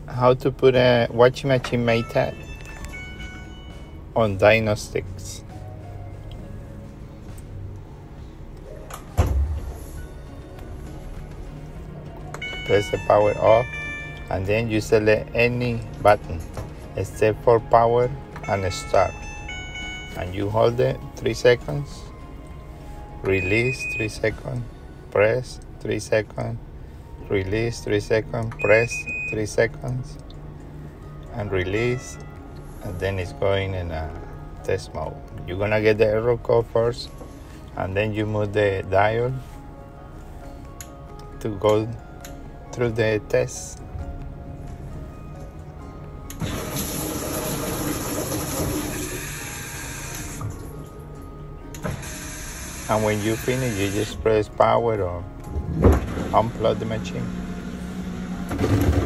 how to put a washing machine Maytag on diagnostics. Press the power off and then you select any button except for power and start, and you hold it 3 seconds, release 3 seconds, press 3 seconds, release 3 seconds, press 3 seconds, and release, and then it's going in a test mode. You're gonna get the error code first, and then you move the dial to go through the test. And when you finish, you just press power or unplug the machine.